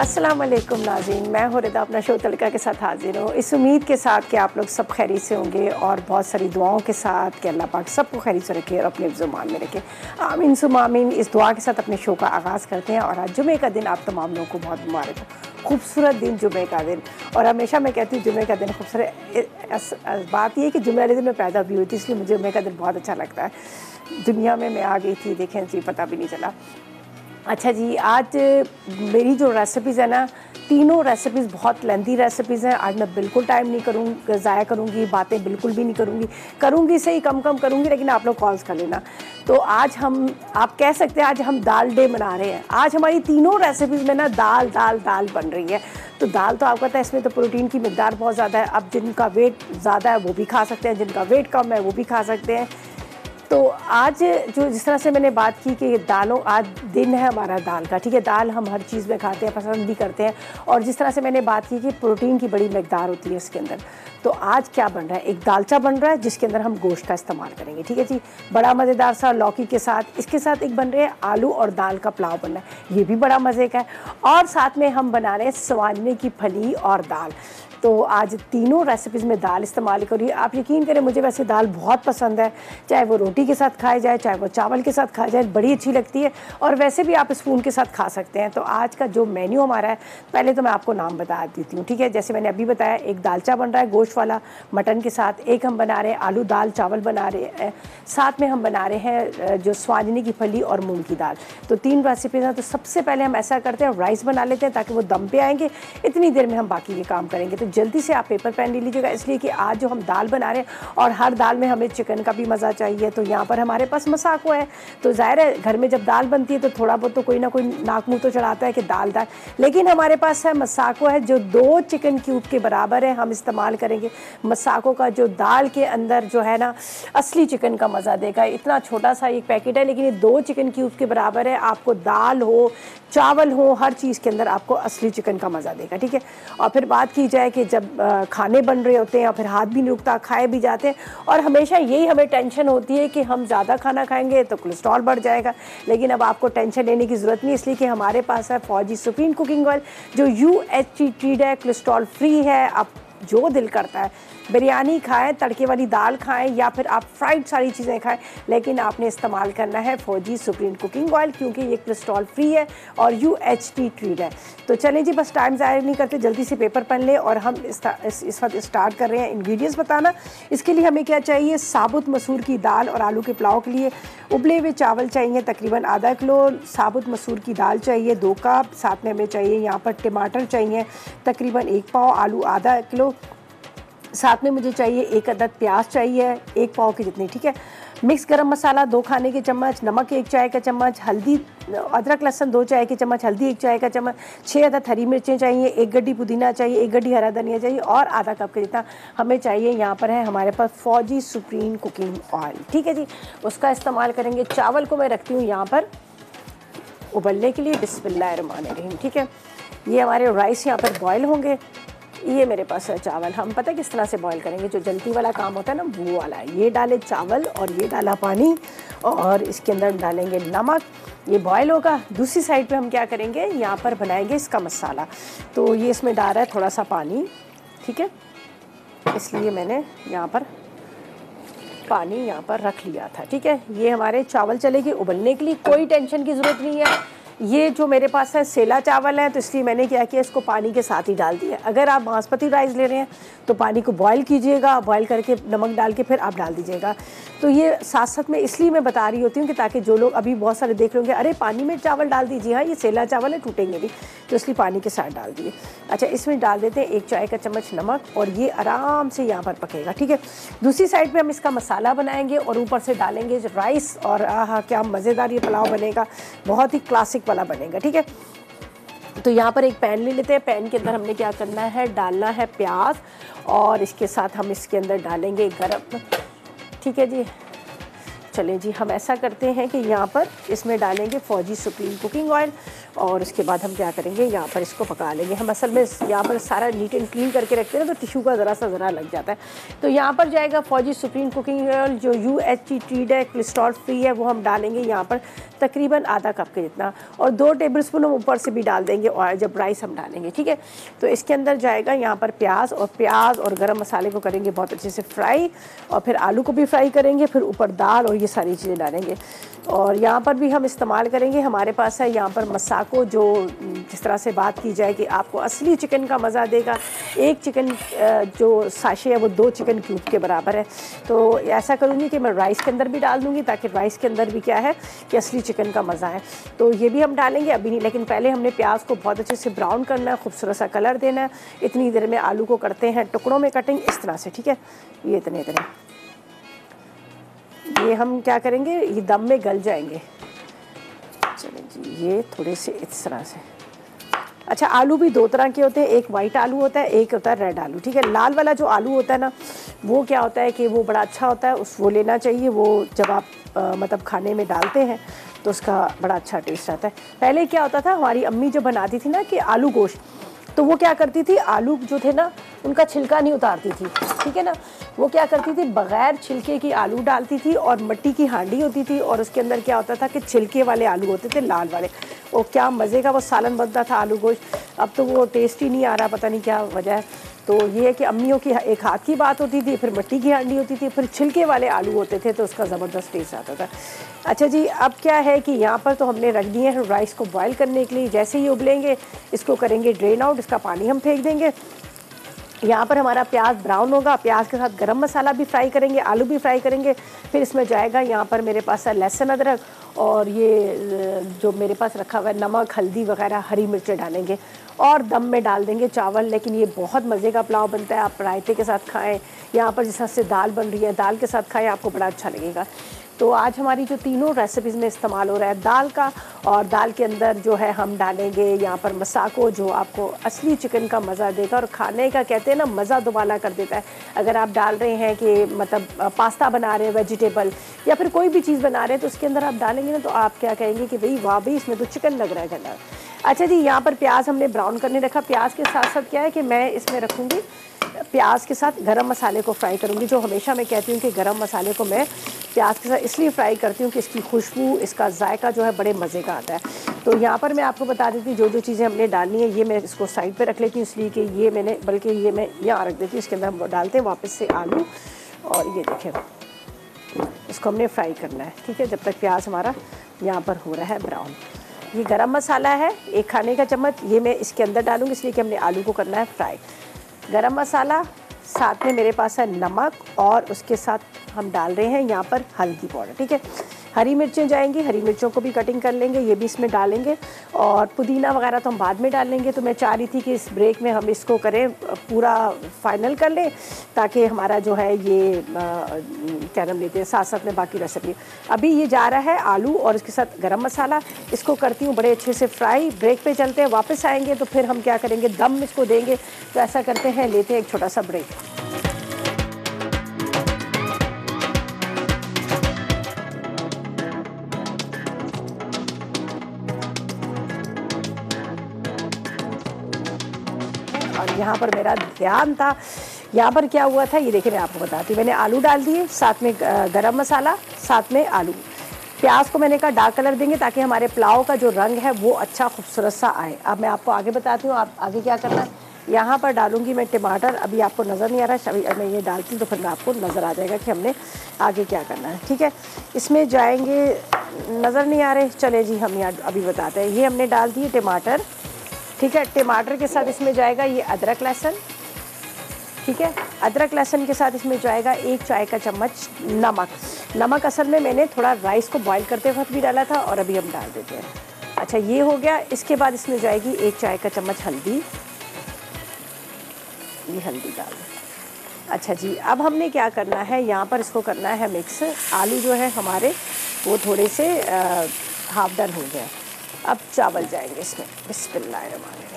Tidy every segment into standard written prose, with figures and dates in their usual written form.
अस्सलाम वालेकुम नाज़रीन, मैं हूँ रिदा अपना शो तड़का के साथ हाजिर हूँ। इस उम्मीद के साथ कि आप लोग सब खैरियत से होंगे और बहुत सारी दुआओं के साथ कि अल्लाह पाक सबको खैरियत से रखे और अपने ज़ुबान में रखे। आमीन सुम्मा आमीन। इस दुआ के साथ अपने शो का आगाज़ करते हैं। और आज जुमे का दिन आप तमाम लोगों को बहुत मुबारक हो। खूबसूरत दिन जुमे का दिन, और हमेशा मैं कहती हूँ जुमे का दिन खूबसूरत। बात ये है कि जुमे वाले दिन में पैदा भी हुई थी, इसलिए मुझे जुमे का दिन बहुत अच्छा लगता है। दुनिया में मैं आ गई थी, देखें जी, पता भी नहीं चला। अच्छा जी, आज मेरी जो रेसिपीज़ है ना, तीनों रेसिपीज़ बहुत लेंथी रेसिपीज़ हैं। आज मैं बिल्कुल टाइम नहीं ज़ाया करूँगी, बातें बिल्कुल भी नहीं करूँगी सही, कम करूँगी, लेकिन आप लोग कॉल्स कर लेना। तो आज आप कह सकते हैं आज हम दाल डे मना रहे हैं। आज हमारी तीनों रेसिपीज़ में ना दाल दाल दाल बन रही है। तो दाल तो आपको पता है इसमें तो प्रोटीन की मिकदार बहुत ज़्यादा है। अब जिनका वेट ज़्यादा है वो भी खा सकते हैं, जिनका वेट कम है वो भी खा सकते हैं। तो आज जो जिस तरह से मैंने बात की कि दालों, आज दिन है हमारा दाल का, ठीक है। दाल हम हर चीज़ में खाते हैं, पसंद भी करते हैं। और जिस तरह से मैंने बात की कि प्रोटीन की बड़ी मिकदार होती है इसके अंदर। तो आज क्या बन रहा है, एक दालचा बन रहा है जिसके अंदर हम गोश्त का इस्तेमाल करेंगे, ठीक है जी। बड़ा मज़ेदार सा लौकी के साथ, इसके साथ एक बन रहे हैं आलू और दाल का पुलाव बन रहा है, ये भी बड़ा मज़े का है। और साथ में हम बना रहे हैं स्वांजने की फली और दाल। तो आज तीनों रेसिपीज़ में दाल इस्तेमाल करिए। आप यकीन करें, मुझे वैसे दाल बहुत पसंद है, चाहे वो रोटी के साथ खाया जाए, चाहे वो चावल के साथ खाया जाए, बड़ी अच्छी लगती है। और वैसे भी आप स्पून के साथ खा सकते हैं। तो आज का जो मेन्यू हमारा है, पहले तो मैं आपको नाम बता देती हूँ, ठीक है। जैसे मैंने अभी बताया, एक दालचा बन रहा है गोश्त वाला मटन के साथ, एक हम बना रहे हैं आलू दाल चावल बना रहे हैं, साथ में हम बना रहे हैं जो स्वांजने की फली और मूंग की दाल। तो 3 रेसिपीज़ हैं। तो सबसे पहले हम ऐसा करते हैं, राइस बना लेते हैं ताकि वो दम पे आएंगे। इतनी देर में हम बाकी के काम करेंगे। तो जल्दी से आप पेपर पेन ले लीजिएगा, इसलिए कि आज जो हम दाल बना रहे हैं और हर दाल में हमें चिकन का भी मज़ा चाहिए। तो यहाँ पर हमारे पास मसाको है। तो ज़ाहिर है घर में जब दाल बनती है तो थोड़ा बहुत तो कोई ना कोई नाक मुँह तो चढ़ाता है कि दाल, लेकिन हमारे पास है मसाको है जो 2 चिकन क्यूब के बराबर है। हम इस्तेमाल करेंगे मसाको का, जो दाल के अंदर जो है ना असली चिकन का मज़ा देगा। इतना छोटा सा एक पैकेट है, लेकिन ये 2 चिकन क्यूब के बराबर है। आपको दाल हो चावल हो, हर चीज़ के अंदर आपको असली चिकन का मज़ा देगा, ठीक है। और फिर बात की जाए कि जब खाने बन रहे होते हैं और फिर हाथ भी नहीं रुकता, खाए भी जाते हैं, और हमेशा यही हमें टेंशन होती है कि हम ज़्यादा खाना खाएंगे तो कोलेस्ट्रॉल बढ़ जाएगा। लेकिन अब आपको टेंशन लेने की ज़रूरत नहीं, इसलिए कि हमारे पास है फौजी सुप्रीम कुकिंग ऑयल, जो UHT ट्रीड है, कोलेस्ट्रॉल फ्री है। आप जो दिल करता है बिरयानी खाएं, तड़के वाली दाल खाएं, या फिर आप फ्राइड सारी चीज़ें खाएं, लेकिन आपने इस्तेमाल करना है फौजी सुप्रीम कुकिंग ऑयल, क्योंकि ये कोलेस्ट्रॉल फ्री है और UHT ट्रीड है। तो चलें जी, बस टाइम ज़ाया नहीं करते, जल्दी से पेपर पेन लें और हम इस वक्त स्टार्ट कर रहे हैं इंग्रेडिएंट्स बताना। इसके लिए हमें क्या चाहिए, साबुत मसूर की दाल और आलू के पुलाव के लिए उबले हुए चावल चाहिए तकरीबन आधा किलो, साबुत मसूर की दाल चाहिए 2 कप, साथ में हमें चाहिए यहाँ पर टमाटर चाहिए तकरीबन 1 पाव, आलू आधा किलो, साथ में मुझे चाहिए 1 अदद प्याज चाहिए 1 पाव की जितनी, ठीक है। मिक्स गरम मसाला 2 खाने के चम्मच, नमक 1 चाय का चम्मच, हल्दी, अदरक लहसुन 2 चाय के चम्मच, हल्दी 1 चाय का चम्मच, 6 अदद हरी मिर्चें चाहिए, 1 गड्डी पुदीना चाहिए, 1 गड्डी हरा धनिया चाहिए, और आधा कप के जितना हमें चाहिए यहाँ पर है हमारे पास फौजी सुप्रीम कुकिंग ऑयल, ठीक है जी। उसका इस्तेमाल करेंगे। चावल को मैं रखती हूँ यहाँ पर उबलने के लिए, बिस्मिल्लाहिर्रहमानिर्रहीम, ठीक है। ये हमारे राइस यहाँ पर बॉयल होंगे। ये मेरे पास है चावल। हम पता है किस तरह से बॉईल करेंगे, जो जल्दी वाला काम होता है ना वो वाला है। ये डाले चावल और ये डाला पानी और इसके अंदर डालेंगे नमक, ये बॉयल होगा। दूसरी साइड पे हम क्या करेंगे, यहाँ पर बनाएंगे इसका मसाला। तो ये इसमें डाल रहा है थोड़ा सा पानी, ठीक है, इसलिए मैंने यहाँ पर पानी यहाँ पर रख लिया था, ठीक है। ये हमारे चावल चलेंगे उबलने के लिए, कोई टेंशन की ज़रूरत नहीं है। ये जो मेरे पास है सेला चावल है, तो इसलिए मैंने क्या किया, इसको पानी के साथ ही डाल दिया। अगर आप बासमती राइस ले रहे हैं तो पानी को बॉईल कीजिएगा, बॉईल करके नमक डाल के फिर आप डाल दीजिएगा। तो ये साथ साथ में इसलिए मैं बता रही होती हूँ कि ताकि जो लोग अभी बहुत सारे देख रहे होंगे, अरे पानी में चावल डाल दीजिए, हाँ ये सेला चावल है टूटेंगे नहीं, तो इसलिए पानी के साथ डाल दिए। अच्छा, इसमें डाल देते हैं 1 चाय का चम्मच नमक, और ये आराम से यहाँ पर पकेगा, ठीक है। दूसरी साइड पर हम इसका मसाला बनाएंगे और ऊपर से डालेंगे राइस, और आहा क्या मज़ेदार ये पुलाव बनेगा, बहुत ही क्लासिक वाला बनेगा, ठीक है। तो यहाँ पर एक पैन ले लेते हैं। पैन के अंदर हमने क्या करना है, डालना है प्याज, और इसके साथ हम इसके अंदर डालेंगे गरम, ठीक है जी। चलें जी, हम ऐसा करते हैं कि यहाँ पर इसमें डालेंगे फौजी सुप्रीम कुकिंग ऑयल, और उसके बाद हम क्या करेंगे, यहाँ पर इसको पका लेंगे। हम असल में यहाँ पर सारा नीट एंड क्लीन करके रखते हैं तो टिश्यू का ज़रा लग जाता है। तो यहाँ पर जाएगा फौजी सुप्रीम कुकिंग ऑयल जो UHT ट्रीड है, कोलेस्ट्रॉल फ्री है, वो हम डालेंगे यहाँ पर तकरीबन आधा कप के जितना, और 2 टेबलस्पून हम ऊपर से भी डाल देंगे और जब राइस हम डालेंगे, ठीक है। तो इसके अंदर जाएगा यहाँ पर प्याज और गरम मसाले को करेंगे बहुत अच्छे से फ्राई, और फिर आलू को भी फ्राई करेंगे, फिर ऊपर दाल और ये सारी चीज़ें डालेंगे। और यहाँ पर भी हम इस्तेमाल करेंगे, हमारे पास है यहाँ पर मसाको, जो जिस तरह से बात की जाए कि आपको असली चिकन का मज़ा देगा। एक चिकन जो साशे है वो 2 चिकन क्यूब के बराबर है। तो ऐसा करूँगी कि मैं राइस के अंदर भी डाल दूँगी ताकि राइस के अंदर भी क्या है कि असली चिकन का मज़ा है। तो ये भी हम डालेंगे, अभी नहीं, लेकिन पहले हमने प्याज को बहुत अच्छे से ब्राउन करना है, खूबसूरत सा कलर देना है। इतनी देर में आलू को करते हैं टुकड़ों में कटिंग इस तरह से, ठीक है। ये इतने ये हम क्या करेंगे, ये दम में गल जाएंगे। चलिए जी, ये थोड़े से इस तरह से। अच्छा, आलू भी 2 तरह के होते हैं, एक वाइट आलू होता है, एक होता है रेड आलू, ठीक है। लाल वाला जो आलू होता है ना, वो क्या होता है कि वो बड़ा अच्छा होता है, वो लेना चाहिए। वो जब आप मतलब खाने में डालते हैं तो उसका बड़ा अच्छा टेस्ट आता है। पहले क्या होता था, हमारी अम्मी जो बनाती थी ना कि आलू गोश्त, तो वो क्या करती थी, आलू जो थे ना उनका छिलका नहीं उतारती थी, ठीक है ना। वो क्या करती थी, बग़ैर छिलके की आलू डालती थी, और मिट्टी की हांडी होती थी, और उसके अंदर क्या होता था कि छिलके वाले आलू होते थे, लाल वाले। और क्या मज़े का वो सालन बनता था आलू गोश्त। अब तो वो टेस्ट ही नहीं आ रहा, पता नहीं क्या वजह है। तो ये है कि अम्मियों की एक हाथ की बात होती थी, फिर मिट्टी की हांडी होती थी, फिर छिलके वाले आलू होते थे, तो उसका ज़बरदस्त टेस्ट आता था। अच्छा जी, अब क्या है कि यहाँ पर तो हमने रख दिए हैं राइस को बॉयल करने के लिए। जैसे ही उबलेंगे इसको करेंगे ड्रेन आउट, इसका पानी हम फेंक देंगे। यहाँ पर हमारा प्याज ब्राउन होगा, प्याज के साथ गरम मसाला भी फ्राई करेंगे, आलू भी फ्राई करेंगे। फिर इसमें जाएगा यहाँ पर मेरे पास है लहसुन अदरक, और ये जो मेरे पास रखा हुआ है नमक, हल्दी वगैरह, हरी मिर्चें डालेंगे, और दम में डाल देंगे चावल। लेकिन ये बहुत मज़े का पुलाव बनता है, आप रायते के साथ खाएँ, यहाँ पर जिस तरह से दाल बन रही है दाल के साथ खाएँ, आपको बड़ा अच्छा लगेगा। तो आज हमारी जो तीनों रेसिपीज़ में इस्तेमाल हो रहा है दाल का, और दाल के अंदर जो है हम डालेंगे यहाँ पर मसाको, जो आपको असली चिकन का मज़ा देगा और खाने का कहते हैं ना मज़ा दोबारा कर देता है। अगर आप डाल रहे हैं कि मतलब पास्ता बना रहे हैं वेजिटेबल, या फिर कोई भी चीज़ बना रहे हैं, तो उसके अंदर आप डालेंगे ना तो आप क्या कहेंगे कि भाई वाह भाई, इसमें तो चिकन लग रहा है गला। अच्छा जी, यहाँ पर प्याज हमने ब्राउन करने रखा। प्याज के साथ साथ क्या है कि मैं इसमें रखूँगी, प्याज के साथ गरम मसाले को फ्राई करूँगी। जो हमेशा मैं कहती हूँ कि गरम मसाले को मैं प्याज के साथ इसलिए फ्राई करती हूँ कि इसकी खुशबू, इसका जायका जो है बड़े मज़े का आता है। तो यहाँ पर मैं आपको बता देती हूँ जो चीज़ें हमने डालनी है, ये मैं इसको साइड पे रख लेती हूँ, इसलिए कि ये मैंने, बल्कि ये मैं यहाँ रख देती हूँ। इसके अंदर हम डालते हैं वापस से आलू, और ये देखें इसको हमने फ्राई करना है, ठीक है, जब तक प्याज हमारा यहाँ पर हो रहा है ब्राउन। ये गरम मसाला है 1 खाने का चम्मच, ये मैं इसके अंदर डालूँगी इसलिए कि हमने आलू को करना है फ्राई। गरम मसाला, साथ में मेरे पास है नमक, और उसके साथ हम डाल रहे हैं यहाँ पर हल्दी पाउडर, ठीक है। हरी मिर्चें जाएंगी, हरी मिर्चों को भी कटिंग कर लेंगे, ये भी इसमें डालेंगे, और पुदीना वगैरह तो हम बाद में डाल लेंगे। तो मैं चाह रही थी कि इस ब्रेक में हम इसको करें, पूरा फाइनल कर लें, ताकि हमारा जो है ये क्या नाम लेते हैं, साथ साथ में बाकी रेसिपी। अभी ये जा रहा है आलू और इसके साथ गरम मसाला, इसको करती हूँ बड़े अच्छे से फ्राई। ब्रेक पे चलते हैं, वापस आएंगे तो फिर हम क्या करेंगे, दम इसको देंगे। तो ऐसा करते हैं, लेते हैं एक छोटा सा ब्रेक। और यहाँ पर मेरा ध्यान था, यहाँ पर क्या हुआ था ये देखिए, मैं आपको बताती हूँ। मैंने आलू डाल दिए, साथ में गरम मसाला, साथ में आलू। प्याज को मैंने कहा डार्क कलर देंगे ताकि हमारे पुलाव का जो रंग है वो अच्छा खूबसूरत सा आए। अब मैं आपको आगे बताती हूँ, आप आगे क्या करना है। यहाँ पर डालूंगी मैं टमाटर, अभी आपको नज़र नहीं आ रहा है, अभी मैं ये डालती हूँ तो फिर मैं आपको नज़र आ जाएगा कि हमने आगे क्या करना है, ठीक है। इसमें जाएंगे, नज़र नहीं आ रहे, चले जी हम यहाँ अभी बताते हैं। ये हमने डाल दिए टमाटर, ठीक है। टमाटर के साथ इसमें जाएगा ये अदरक लहसुन, ठीक है। अदरक लहसुन के साथ इसमें जाएगा 1 चाय का चम्मच नमक। नमक असल में मैंने थोड़ा राइस को बॉईल करते वक्त भी डाला था, और अभी हम डाल देते हैं। अच्छा, ये हो गया। इसके बाद इसमें जाएगी 1 चाय का चम्मच हल्दी, ये हल्दी डाल दें। अच्छा जी, अब हमने क्या करना है, यहाँ पर इसको करना है मिक्स। आलू जो है हमारे वो थोड़े से हाफ डन हो गए। अब चावल जाएंगे इसमें, बिस्मिल्लाहिर्रहमानिर्रहीम।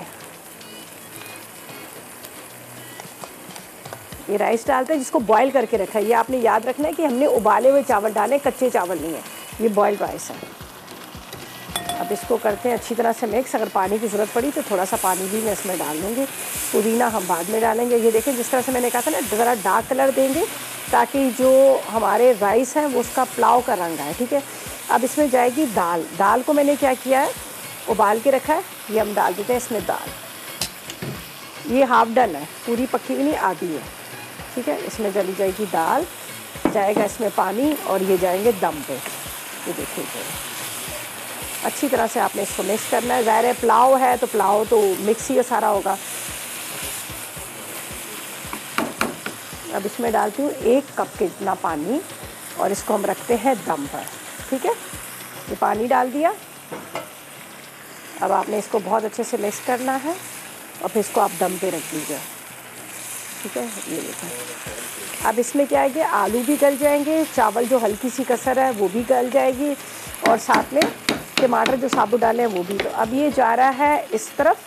ये राइस डालते हैं जिसको बॉईल करके रखा है। ये आपने याद रखना है कि हमने उबाले हुए चावल डाले, कच्चे चावल नहीं है, ये बॉइल्ड राइस है। अब अब इसको करते हैं अच्छी तरह से मिक्स। अगर पानी की ज़रूरत पड़ी तो थोड़ा सा पानी भी मैं इसमें डाल दूँगी। पुदीना हम बाद में डालेंगे। ये देखें जिस तरह से मैंने कहा था ना, ज़रा डार्क कलर देंगे ताकि जो हमारे राइस हैं वो उसका पुलाव का रंग आए, ठीक है। अब इसमें जाएगी दाल। दाल को मैंने क्या किया है, उबाल के रखा है, ये हम डाल देते हैं इसमें दाल। ये हाफ डन है, पूरी पकी हुई नहीं, आधी है, ठीक है। इसमें चली जाएगी दाल, जाएगा इसमें पानी और ये जाएंगे दम पे। ये देखिए अच्छी तरह से आपने इसको मिक्स करना है। ज़ाहिर है पुलाव है तो पुलाव तो मिक्स ही सारा होगा। अब इसमें डालती हूँ 1 कप के इतना पानी और इसको हम रखते हैं दम पर, ठीक है। ये पानी डाल दिया। अब आपने इसको बहुत अच्छे से मिक्स करना है और फिर इसको आप दम पे रख दीजिए, ठीक है। ये देखिए अब इसमें क्या है कि आलू भी गल जाएंगे, चावल जो हल्की सी कसर है वो भी गल जाएगी और साथ में टमाटर जो साबुत डाले हैं वो भी। तो अब ये जा रहा है इस तरफ,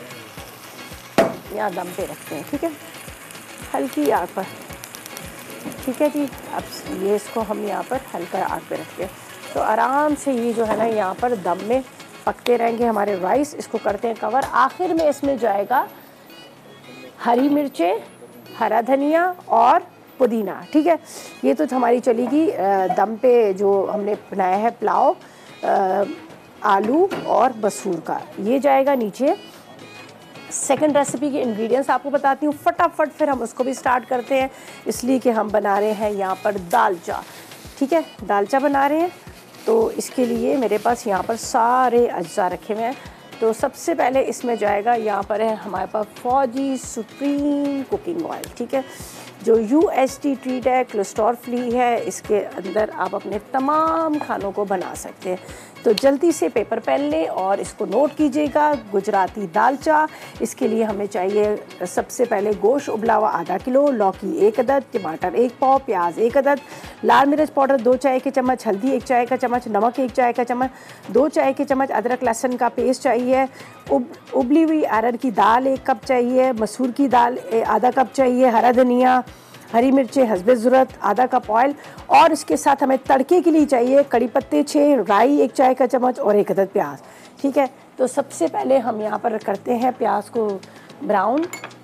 यहाँ दम पे रखते हैं, ठीक है, हल्की आग पर, ठीक है जी। अब ये इसको हम यहाँ पर हल्का आग पे रखते हैं तो आराम से ये जो है ना यहाँ पर दम में पकते रहेंगे हमारे राइस। इसको करते हैं कवर। आखिर में इसमें जाएगा हरी मिर्चें, हरा धनिया और पुदीना, ठीक है। ये तो हमारी चलेगी दम पे जो हमने बनाया है पुलाव आलू और मसूर का, ये जाएगा नीचे। सेकंड रेसिपी के इंग्रेडिएंट्स आपको बताती हूँ फटाफट, फिर हम उसको भी स्टार्ट करते हैं, इसलिए कि हम बना रहे हैं यहाँ पर दालचा, ठीक है। दालचा बना रहे हैं तो इसके लिए मेरे पास यहाँ पर सारे अज्जा रखे हुए हैं। तो सबसे पहले इसमें जाएगा, यहाँ पर है हमारे पास फौजी सुप्रीम कुकिंग ऑयल, ठीक है, जो UST ट्रीट है, कोलेस्ट्रॉल फ्री है। इसके अंदर आप अपने तमाम खानों को बना सकते हैं। तो जल्दी से पेपर पेन लें और इसको नोट कीजिएगा। गुजराती दालचा, इसके लिए हमें चाहिए सबसे पहले गोश्त उबला हुआ आधा किलो, लौकी 1 अदद, टमाटर 1 पाव, प्याज 1 अदद, लाल मिर्च पाउडर 2 चाय के चम्मच, हल्दी 1 चाय का चम्मच, नमक 1 चाय का चम्मच, 2 चाय के चम्मच अदरक लहसुन का पेस्ट चाहिए, उबली हुई अरहर की दाल 1 कप चाहिए, मसूर की दाल आधा कप चाहिए, हरा धनिया, हरी मिर्चें हस्बे ज़रूरत, आधा कप ऑयल और इसके साथ हमें तड़के के लिए चाहिए कड़ी पत्ते 6, राई 1 चाय का चम्मच और 1 अदद प्याज, ठीक है। तो सबसे पहले हम यहाँ पर करते हैं प्याज को ब्राउन।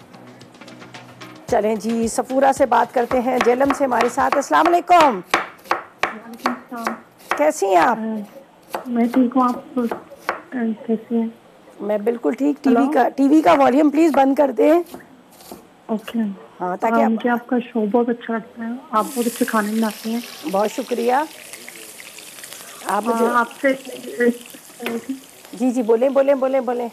चलें जी, सफूरा से बात करते हैं, जेलम से हमारे साथ। अस्सलाम वालेकुम, कैसी हैं आप? मैं ठीक हूँ, आप कैसी हैं? मैं बिल्कुल ठीक। टीवी का वॉल्यूम प्लीज़ बंद कर दें। ओके। हाँ, ताकि मुझे आपका शो बहुत अच्छा लगता है, आप बहुत अच्छे खाने बनाते हैं। बहुत शुक्रिया। आप मुझे आपसे जी बोलें बोलें बोलें बोलें।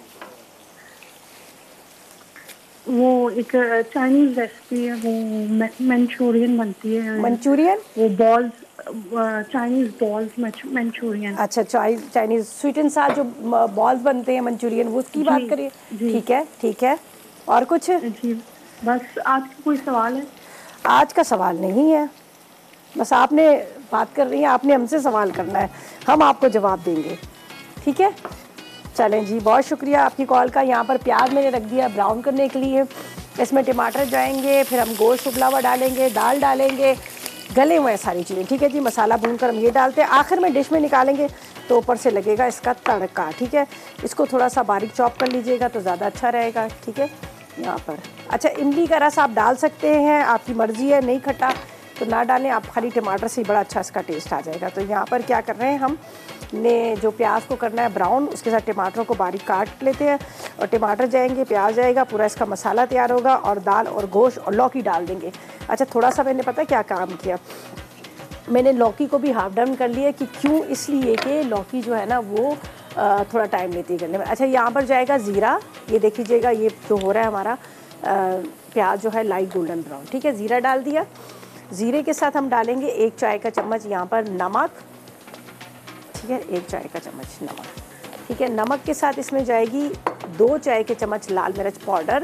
वो एक चाइनीज रेसिपी है, वो मंचूरियन बनती है। मंचूरियन? वो बॉल्स, चाइनीज बॉल्स मंचूरियन। अच्छा, चाइनीज स्वीट एंड सार जो बॉल्स बनते हैं मंचूरियन, वो उसकी बात करिए। ठीक है, ठीक है। और कुछ? जी बस। आज का कोई सवाल है? आज का सवाल नहीं है, बस आपने बात कर रही हैं, आपने हमसे सवाल करना है, हम आपको जवाब देंगे, ठीक है। चलें जी, बहुत शुक्रिया आपकी कॉल का। यहाँ पर प्याज मैंने रख दिया ब्राउन करने के लिए, इसमें टमाटर जाएंगे, फिर हम गोश्त उबला हुआ डालेंगे, दाल डालेंगे, गले हुए हैं सारी चीज़ें, ठीक है जी। मसाला भूनकर हम ये डालते हैं, आखिर में डिश में निकालेंगे तो ऊपर से लगेगा इसका तड़का, ठीक है। इसको थोड़ा सा बारीक चॉप कर लीजिएगा तो ज़्यादा अच्छा रहेगा, ठीक है। यहाँ पर अच्छा, इमली का रस आप डाल सकते हैं, आपकी मर्ज़ी है, नहीं खट्टा तो ना डालें, आप खाली टमाटर से ही बड़ा अच्छा इसका टेस्ट आ जाएगा। तो यहाँ पर क्या कर रहे हैं, हम ने जो प्याज को करना है ब्राउन, उसके साथ टमाटरों को बारीक काट लेते हैं और टमाटर जाएंगे, प्याज जाएगा, पूरा इसका मसाला तैयार होगा और दाल और गोश्त और लौकी डाल देंगे। अच्छा, थोड़ा सा मैंने पता क्या काम किया, मैंने लौकी को भी हाफ डाउन कर लिया कि क्यों, इसलिए कि लौकी जो है ना वो थोड़ा टाइम लेती है करने में। अच्छा, यहाँ पर जाएगा ज़ीरा, ये देख लीजिएगा, ये तो हो रहा है हमारा प्याज जो है लाइट गोल्डन ब्राउन, ठीक है। ज़ीरा डाल दिया, ज़ीरे के साथ हम डालेंगे 1 चाय का चम्मच यहाँ पर नमक, ठीक है, 1 चाय का चम्मच नमक, ठीक है। नमक के साथ इसमें जाएगी 2 चाय के चम्मच लाल मिर्च पाउडर,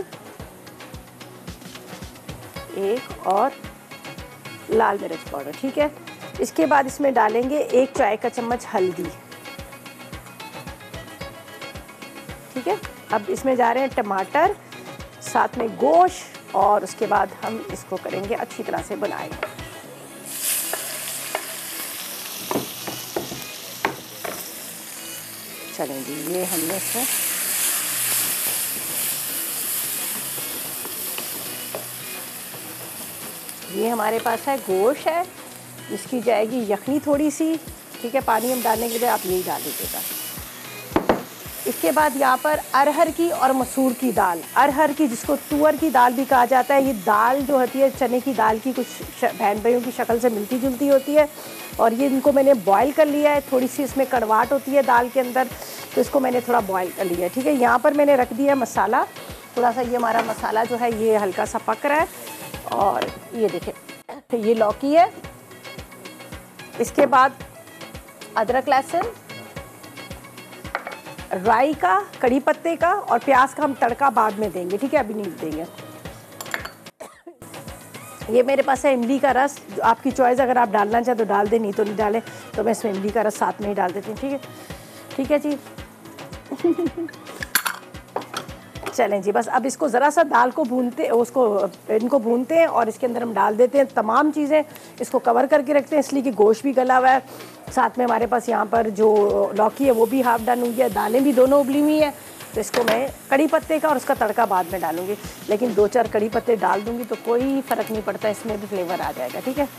1 और लाल मिर्च पाउडर, ठीक है। इसके बाद इसमें डालेंगे 1 चाय का चम्मच हल्दी, ठीक है। अब इसमें जा रहे हैं टमाटर, साथ में गोश्त और उसके बाद हम इसको करेंगे अच्छी तरह से बनाएंगे। चलें जी, ये हमने इसमें ये हमारे पास है गोश्त है, इसकी जाएगी यखनी थोड़ी सी, ठीक है। पानी हम डालने के लिए आप यही डाल दीजिएगा। इसके बाद यहाँ पर अरहर की और मसूर की दाल, अरहर की जिसको तुअर की दाल भी कहा जाता है, ये दाल जो होती है चने की दाल की कुछ बहन भाइयों की शक्ल से मिलती जुलती होती है। और ये इनको मैंने बॉईल कर लिया है, थोड़ी सी इसमें कड़वाहट होती है दाल के अंदर, तो इसको मैंने थोड़ा बॉईल कर लिया है, ठीक है। यहाँ पर मैंने रख दिया मसाला, थोड़ा सा ये हमारा मसाला जो है ये हल्का सा पक रहा है। और ये देखें, ये लौकी है, इसके बाद अदरक लहसुन, राई का, कड़ी पत्ते का और प्याज का हम तड़का बाद में देंगे, ठीक है, अभी नहीं देंगे। ये मेरे पास है इमली का रस, आपकी चॉइस, अगर आप डालना चाहें तो डाल दें, नहीं तो नहीं डालें, तो मैं इसमें इमली का रस साथ में ही डाल देती हूँ, ठीक है, ठीक है जी। चलें जी, बस अब इसको ज़रा सा दाल को भूनते, उसको इनको भूनते हैं और इसके अंदर हम डाल देते हैं तमाम चीज़ें, इसको कवर करके रखते हैं इसलिए कि गोश्त भी गला हुआ है। साथ में हमारे पास यहाँ पर जो लौकी है वो भी हाफ डन हुई है, दालें भी दोनों उबली हुई हैं। तो इसको मैं कड़ी पत्ते का और उसका तड़का बाद में डालूंगी, लेकिन 2-4 कड़ी पत्ते डाल दूंगी तो कोई फ़र्क नहीं पड़ता, इसमें भी फ्लेवर आ जाएगा, ठीक है।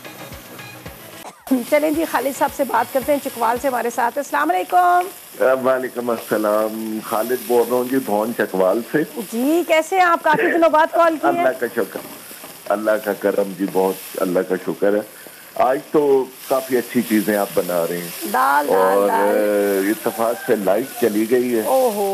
चलें जी, खालिद साहब से बात करते हैं, चकवाल से हमारे साथ है। अस्सलाम वालेकुम। वालेकुम अस्सलाम, खालिद बोल रहा हूँ जी, भौन चकवाल से। जी, कैसे हैं आप? काफ़ी दिनों बाद कॉल की है। अल्लाह का शुक्र, अल्लाह का करम जी, बहुत अल्लाह का शुक्र है। आज तो काफी अच्छी चीजें आप बना रहे हैं। दाल और दाल इत्तेफाक से लाइट चली गई है। ओहो,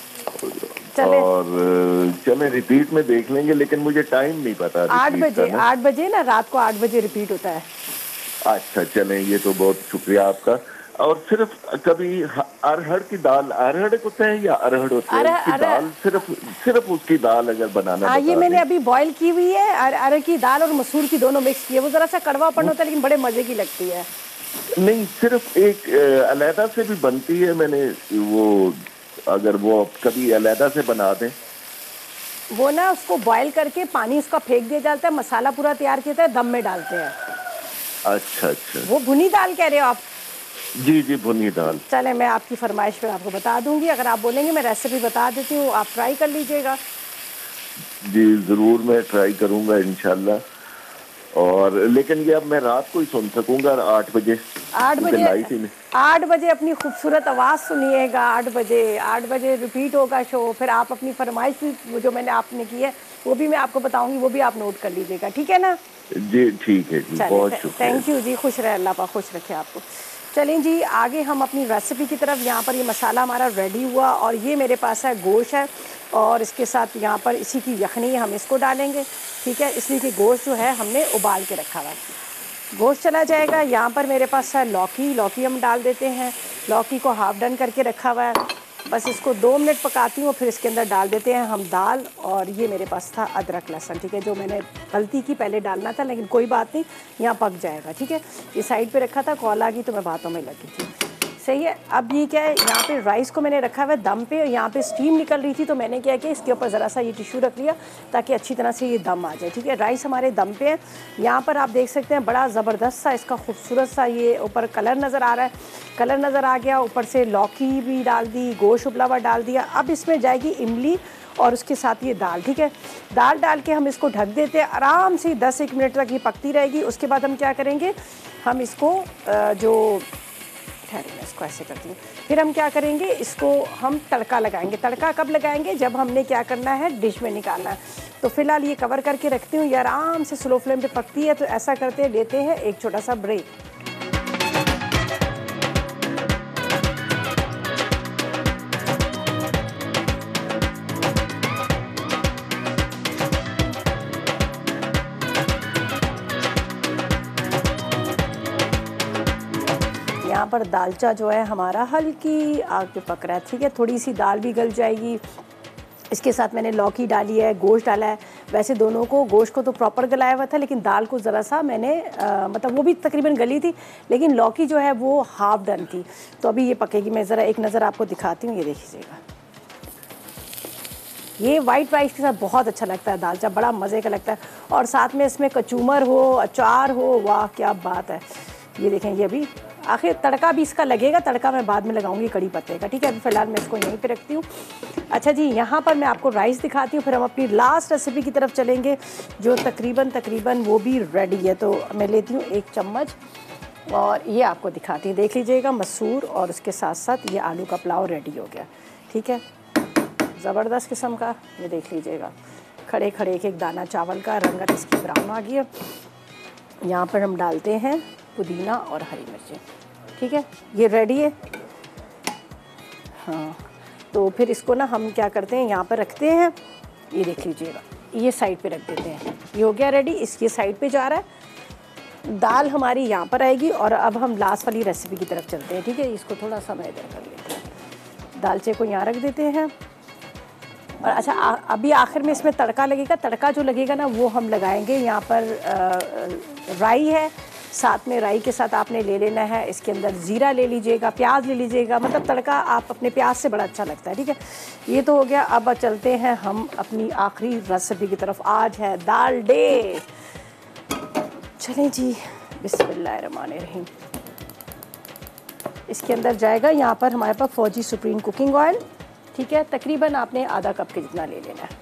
चले और चले रिपीट में देख लेंगे, लेकिन मुझे टाइम नहीं पता। 8 बजे, 8 बजे ना, रात को 8 बजे रिपीट होता है। अच्छा, चलें, ये तो बहुत शुक्रिया आपका। और सिर्फ कभी अरहर की दाल, अरहर होता है या अरहर होता है उसकी दाल, सिर्फ उसकी दाल अगर बनाना, ये मैंने अभी बॉईल की हुई है, अरहर की दाल और मसूर की दोनों मिक्स की है। वो जरा सा कड़वापन होता है लेकिन बड़े मजे की लगती है। नहीं, सिर्फ एक अलहदा से भी बनती है, मैंने वो, अगर वो कभी अलहदा से बना दें, वो ना उसको बॉईल करके पानी उसका फेंक दिया जाता है, मसाला पूरा तैयार किया जाता है, दम में डालते हैं। अच्छा अच्छा, वो भुनी दाल कह रहे हो आप? जी जी, भुनी दाल। चले, मैं आपकी फरमाइश पे आपको बता दूंगी, अगर आप बोलेंगे मैं रेसिपी बता देती हूँ, आप ट्राई कर लीजिएगा। जी जरूर, मैं ट्राई करूंगा इंशाल्लाह। और लेकिन ये अब मैं रात को ही सुन सकूंगा 8 बजे। 8 बजे अपनी खूबसूरत आवाज़ सुनिएगा। 8 बजे रिपीट होगा शो। फिर आप अपनी फरमाइश भी जो मैंने आपने की है वो भी मैं आपको बताऊंगी, वो भी आप नोट कर लीजिएगा, ठीक है ना जी? ठीक है जी, बहुत शुक्रिया। थैंक यू जी, खुश रहे, अल्लाह पाक खुश रखे आपको। चलें जी, आगे हम अपनी रेसिपी की तरफ। यहाँ पर ये मसाला हमारा रेडी हुआ और ये मेरे पास है गोश्त है और इसके साथ यहाँ पर इसी की यखनी हम इसको डालेंगे, ठीक है, इसलिए कि गोश्त जो है हमने उबाल के रखा हुआ, गोश्त चला जाएगा। यहाँ पर मेरे पास है लौकी हम डाल देते हैं, लौकी को हाफ डन करके रखा हुआ है, बस इसको 2 मिनट पकाती हूँ, फिर इसके अंदर डाल देते हैं हम दाल। और ये मेरे पास था अदरक लहसुन, ठीक है, जो मैंने गलती की पहले डालना था, लेकिन कोई बात नहीं, यहाँ पक जाएगा, ठीक है। ये साइड पे रखा था, कॉल आ गई तो मैं बातों में लगी थी, सही है। अब ये क्या है, यहाँ पे राइस को मैंने रखा हुआ है दम पे, और यहाँ पे स्टीम निकल रही थी तो मैंने क्या किया, इसके ऊपर ज़रा सा ये टिश्यू रख लिया ताकि अच्छी तरह से ये दम आ जाए, ठीक है। राइस हमारे दम पे है। यहाँ पर आप देख सकते हैं बड़ा ज़बरदस्त सा इसका खूबसूरत सा ये ऊपर कलर नज़र आ रहा है, कलर नज़र आ गया। ऊपर से लौकी भी डाल दी, गोश्त उबला हुआ डाल दिया। अब इसमें जाएगी इमली और उसके साथ ये दाल, ठीक है। दाल डाल के हम इसको ढक देते हैं, आराम से 10-1 मिनट तक ये पकती रहेगी। उसके बाद हम क्या करेंगे, हम इसको मैं इसको ऐसे करती हूँ, फिर हम क्या करेंगे, इसको हम तड़का लगाएंगे। तड़का कब लगाएंगे, जब हमने क्या करना है, डिश में निकालना है। तो फिलहाल ये कवर करके रखती हूँ, ये आराम से स्लो फ्लेम पे पकती है। तो ऐसा करते हैं, लेते हैं एक छोटा सा ब्रेक। यहाँ पर दालचा जो है हमारा हल्की आग पे पक रहा है, ठीक है, थोड़ी सी दाल भी गल जाएगी। इसके साथ मैंने लौकी डाली है, गोश्त डाला है। वैसे दोनों को, गोश्त को तो प्रॉपर गलाया हुआ था, लेकिन दाल को ज़रा सा मैंने मतलब वो भी तकरीबन गली थी, लेकिन लौकी जो है वो हाफ डन थी। तो अभी ये पकेगी, मैं ज़रा एक नज़र आपको दिखाती हूँ, ये देखिएगा। ये वाइट राइस के साथ बहुत अच्छा लगता है दालचा, बड़ा मज़े का लगता है। और साथ में इसमें कचूमर हो, अचार हो, वाह क्या बात है। ये देखें, ये अभी आखिर तड़का भी इसका लगेगा, तड़का मैं बाद में लगाऊंगी कड़ी पत्ते का, ठीक है। अभी फ़िलहाल मैं इसको यहीं पे रखती हूँ। अच्छा जी, यहाँ पर मैं आपको राइस दिखाती हूँ, फिर हम अपनी लास्ट रेसिपी की तरफ चलेंगे जो तकरीबन वो भी रेडी है। तो मैं लेती हूँ 1 चम्मच और ये आपको दिखाती हूँ, देख लीजिएगा। मसूर और उसके साथ साथ ये आलू का पुलाव रेडी हो गया, ठीक है। ज़बरदस्त किस्म का, ये देख लीजिएगा। खड़े खड़े एक दाना चावल का, रंगत इसकी ब्राउन आ गई है। यहाँ पर हम डालते हैं पुदीना और हरी मिर्चें, ठीक है। ये रेडी है। हाँ, तो फिर इसको ना हम क्या करते हैं, यहाँ पर रखते हैं। ये देख लीजिएगा, ये साइड पे रख देते हैं। ये हो गया रेडी, इसके साइड पे जा रहा है। दाल हमारी यहाँ पर आएगी और अब हम लास्ट वाली रेसिपी की तरफ चलते हैं, ठीक है। इसको थोड़ा सा मैं इधर कर लेते हैं, दालचे को यहाँ रख देते हैं। और अच्छा, अभी आखिर में इसमें तड़का लगेगा। तड़का जो लगेगा ना वो हम लगाएंगे यहाँ पर राई है, साथ में राई के साथ आपने ले लेना है इसके अंदर ज़ीरा ले लीजिएगा, प्याज ले लीजिएगा। मतलब तड़का आप अपने प्याज से बड़ा अच्छा लगता है, ठीक है। ये तो हो गया। अब चलते हैं हम अपनी आखिरी रेसिपी की तरफ। आज है दाल डे। चलें जी, बिस्मिल्लाहिर्रहमानिर्रहीम। इसके अंदर जाएगा यहाँ पर हमारे पास फौजी सुप्रीम कुकिंग ऑयल, ठीक है। तकरीबन आपने आधा कप के जितना ले लेना है।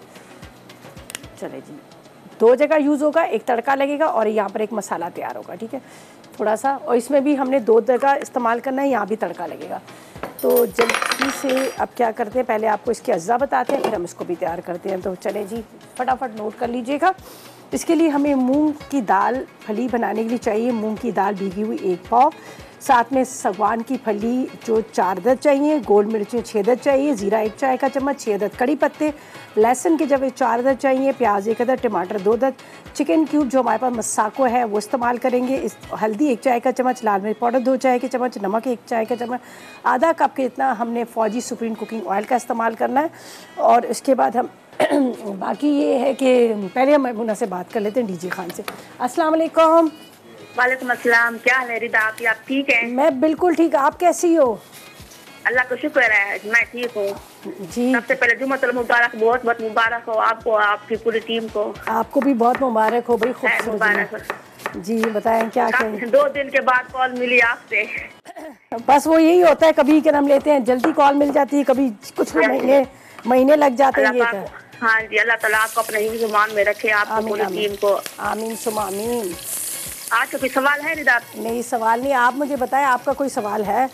चले जी, 2 जगह यूज़ होगा, एक तड़का लगेगा और यहाँ पर एक मसाला तैयार होगा, ठीक है। थोड़ा सा, और इसमें भी हमने 2 जगह इस्तेमाल करना है, यहाँ भी तड़का लगेगा। तो जल्दी से अब क्या करते हैं, पहले आपको इसके अज्जा बताते हैं, फिर हम इसको भी तैयार करते हैं। तो चले जी, फटाफट नोट कर लीजिएगा। इसके लिए हमें मूंग की दाल फली बनाने के लिए चाहिए। मूंग की दाल भीगी हुई 1 पाव, साथ में सागवान की फली जो 4 अदद चाहिए, गोल मिर्चें 6 अदद चाहिए, ज़ीरा 1 चाय का चम्मच, 6 अदद कड़ी पत्ते, लहसुन के जब 4 अदद चाहिए, प्याज 1 अदद, टमाटर 2 अदद, चिकन क्यूब जो हमारे पास मसाको है वो इस्तेमाल करेंगे। इस हल्दी 1 चाय का चम्मच, लाल मिर्च पाउडर 2 चाय के चम्मच, नमक 1 चाय का चम्मच, आधा कप के इतना हमने फौजी सुप्रीम कुकिंग ऑयल का इस्तेमाल करना है। और इसके बाद हम बाकी ये है कि पहले हम मैमूना से बात कर लेते हैं, डीजे खान से। अस्सलाम वालेकुम। वालेकुम अस्सलाम, क्या हाल है रिदा? आप ठीक हैं? मैं बिल्कुल ठीक, आप कैसी हो? अल्लाह का शुक्र है, मैं ठीक हूँ जी। सबसे पहले जुम्मतुल मुबारक, बहुत बहुत मुबारक हो आपको, आपकी पूरी टीम को। आपको भी बहुत मुबारक हो, बड़ी खूबसूरत। जी बताएं क्या कहें। 2 दिन के बाद कॉल मिली आपसे। बस वो यही होता है, कभी के नाम लेते हैं, जल्दी कॉल मिल जाती है, कभी कुछ महीने लग जाते हैं। ये हाँ जी, अल्लाह ताला आपको अपने ही ज़ुबान में रखे, आपको पूरी टीम को। आमीन सुमा आमीन। आज का कोई सवाल है रिदा? नहीं, सवाल नहीं, आप मुझे बताएं, आपका कोई सवाल है?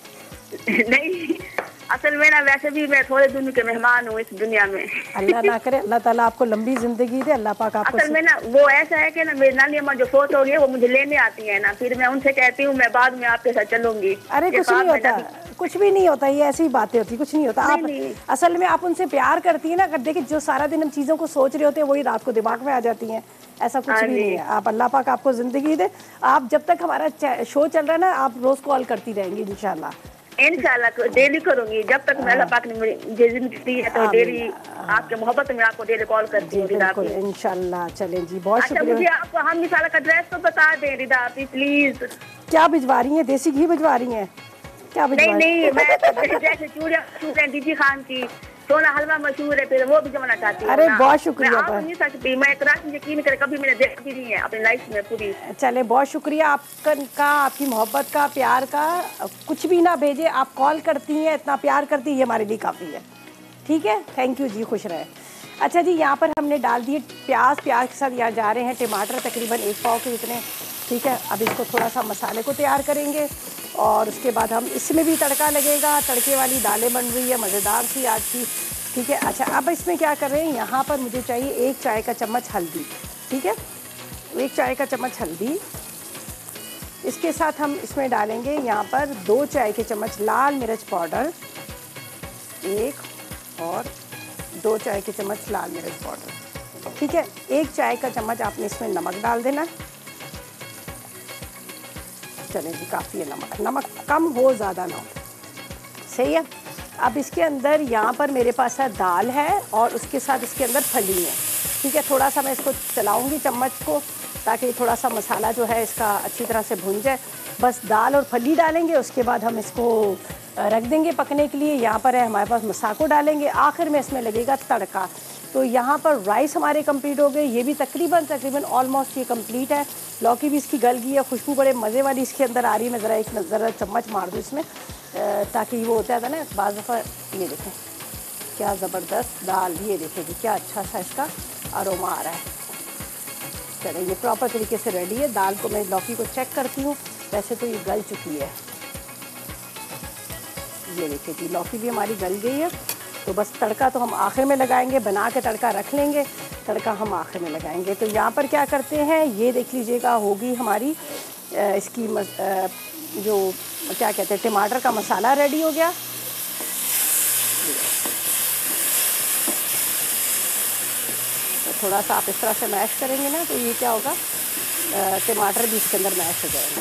नहीं, असल में ना वैसे भी मैं थोड़े दिन के मेहमान हूँ इस दुनिया में। अल्लाह ना करे, अल्लाह ताला आपको लंबी जिंदगी दे, अल्लाह पाक आपको। असल में ना वो ऐसा है कि ना मेरी नानी अम्मा जो फोत हो गई वो मुझे लेने आती है ना, फिर मैं उनसे कहती हूँ मैं बाद में आपके साथ चलूंगी। अरे कुछ नहीं होता, कुछ भी नहीं होता, ये ऐसी ही बातें होती, कुछ नहीं होता। आप असल में आप उनसे प्यार करती है ना, कर देखिए जो सारा दिन हम चीज़ों को सोच रहे होते हैं वही रात को दिमाग में आ जाती हैं। ऐसा कुछ भी नहीं है। आप अल्लाह पाक आपको ज़िंदगी दे। आप जब तक हमारा शो चल रहा है ना, आप रोज़ कॉल करती रहेंगी इंशाल्लाह। इंशाल्लाह डेली करूंगी, जब तक मैं अल्लाह पाक ने मुझे जिंदगी दी है तो डेली आपके मोहब्बत में आपको डेली कॉल करती हूँ रिदा। इंशाल्लाह। चलें जी, बहुत अच्छा, शुक्रिया। मुझे आपको हम मिसाल का एड्रेस तो बता दें रिदा प्लीज। क्या भिजवा रही हैं, देसी घी भिजवा रही हैं? क्या भिजवा? नहीं, मैं जैसे चूड़ियाँ डीजी खान की सोना हलवा मशहूर है, फिर वो भी जमाना चाहती हूँ। अरे बहुत शुक्रिया। मैं नहीं सकती, मैं इतना यकीन करे कभी मैंने देखा भी नहीं है अपनी लाइफ में पूरी। चले, बहुत शुक्रिया आपका, आपकी मोहब्बत का, प्यार का। कुछ भी ना भेजे, आप कॉल करती हैं, इतना प्यार करती है, हमारे लिए काफ़ी है, ठीक है। थैंक यू जी, खुश रहे। अच्छा जी, यहाँ पर हमने डाल दिए प्याज के साथ यहाँ जा रहे हैं टमाटर, तकरीबन 1 पाव के जितने, ठीक है। अब इसको थोड़ा सा मसाले को तैयार करेंगे और उसके बाद हम इसमें भी तड़का लगेगा। तड़के वाली दालें बन रही है मज़ेदार सी आज की, ठीक है। अच्छा, अब इसमें क्या कर रहे हैं, यहाँ पर मुझे चाहिए 1 चाय का चम्मच हल्दी, ठीक है। 1 चाय का चम्मच हल्दी। इसके साथ हम इसमें डालेंगे यहाँ पर 2 चाय के चम्मच लाल मिर्च पाउडर, 1 और 2 चाय के चम्मच लाल मिर्च पाउडर, ठीक है। 1 चाय का चम्मच आपने इसमें नमक डाल देना। चलें जी, काफ़ी है नमक, नमक कम हो ज़्यादा ना हो, सही है। अब इसके अंदर यहाँ पर मेरे पास है दाल है और उसके साथ इसके अंदर फली है, ठीक है। थोड़ा सा मैं इसको चलाऊंगी चम्मच को ताकि थोड़ा सा मसाला जो है इसका अच्छी तरह से भुन जाए। बस दाल और फली डालेंगे, उसके बाद हम इसको रख देंगे पकने के लिए। यहाँ पर है हमारे पास मसाको डालेंगे, आखिर में इसमें लगेगा तड़का। तो यहाँ पर राइस हमारे कंप्लीट हो गए, ये भी तकरीबन ऑलमोस्ट ये कंप्लीट है। लौकी भी इसकी गल गई है, खुशबू बड़े मज़े वाली इसके अंदर आ रही है। मैं ज़रा चम्मच मार दूँ इसमें ताकि वो होता था ना बाज़ दफ़ा। ये देखें क्या ज़बरदस्त दाल, ये देखें कि क्या अच्छा सा इसका अरोमा आ रहा है। चलिए ये प्रॉपर तरीके से रेडी है। दाल को मैं लौकी को चेक करती हूँ, वैसे तो ये गल चुकी है। ये देखिए जी लौकी भी हमारी गल गई है। तो बस तड़का तो हम आखिर में लगाएंगे, बना के तड़का रख लेंगे, तड़का हम आखिर में लगाएंगे। तो यहाँ पर क्या करते हैं, ये देख लीजिएगा होगी हमारी इसकी जो क्या कहते हैं टमाटर का मसाला रेडी हो गया। तो थोड़ा सा आप इस तरह से मैश करेंगे ना तो ये क्या होगा, टमाटर भी इसके अंदर मैश हो जाएंगे।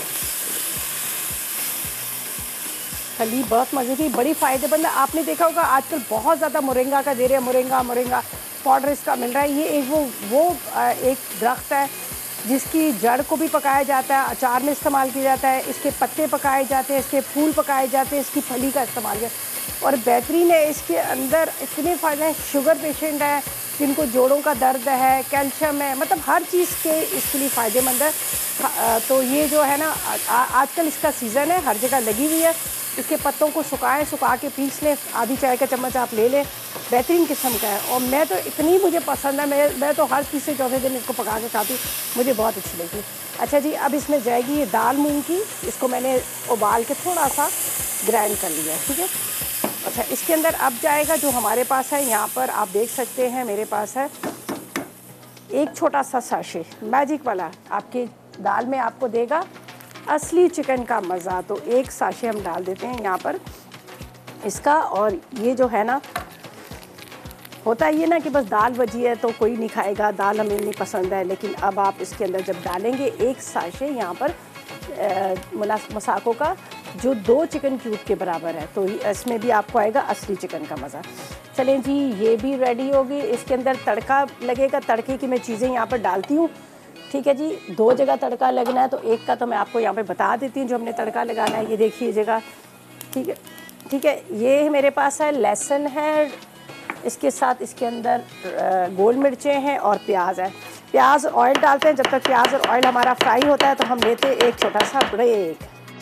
खली बहुत मज़े की, बड़ी फ़ायदेमंद है। आपने देखा होगा आजकल बहुत ज़्यादा मोरिंगा का दे रहे हैं, मोरिंगा पाउडर इसका मिल रहा है। ये एक वो एक दरख्त है जिसकी जड़ को भी पकाया जाता है, अचार में इस्तेमाल किया जाता है, इसके पत्ते पकाए जाते हैं, इसके फूल पकाए जाते हैं, इसकी फली का इस्तेमाल किया और बेहतरीन है। इसके अंदर इतने फ़ायदे हैं, शुगर पेशेंट है, जिनको जोड़ों का दर्द है, कैल्शियम है, मतलब हर चीज़ के इसके लिए फ़ायदेमंद है। तो ये जो है ना आजकल इसका सीज़न है, हर जगह लगी हुई है। इसके पत्तों को सुखा के पीस लें, आधी चाय का चम्मच आप ले लें, बेहतरीन किस्म का है। और मैं तो इतनी मुझे पसंद है, मैं तो हर तीसरे चौथे दिन इसको पका के खाती हूँ, मुझे बहुत अच्छी लगी। अच्छा जी, अब इसमें जाएगी ये दाल मूंग की, इसको मैंने उबाल के थोड़ा सा ग्राइंड कर लिया है, ठीक है। अच्छा इसके अंदर अब जाएगा जो हमारे पास है, यहाँ पर आप देख सकते हैं मेरे पास है एक छोटा सा साशे मैजिक वाला, आपकी दाल में आपको देगा असली चिकन का मज़ा। तो एक साशे हम डाल देते हैं यहाँ पर इसका। और ये जो है ना होता है ये ना कि बस दाल बची है तो कोई नहीं खाएगा, दाल हमें नहीं पसंद है, लेकिन अब आप इसके अंदर जब डालेंगे एक साशे यहाँ पर मसाको का जो 2 चिकन क्यूब के बराबर है, तो इसमें भी आपको आएगा असली चिकन का मज़ा। चलें जी ये भी रेडी होगी। इसके अंदर तड़का लगेगा, तड़के की मैं चीज़ें यहाँ पर डालती हूँ, ठीक है जी। 2 जगह तड़का लगना है, तो एक का तो मैं आपको यहाँ पे बता देती हूँ जो हमने तड़का लगाना है, ये देखिएगा, ठीक है ठीक है। ये मेरे पास है लहसुन है, इसके साथ इसके अंदर गोल मिर्चें हैं और प्याज है। प्याज ऑयल डालते हैं, जब तक प्याज और ऑयल हमारा फ्राई होता है तो हम लेते हैं एक छोटा सा ब्रेक।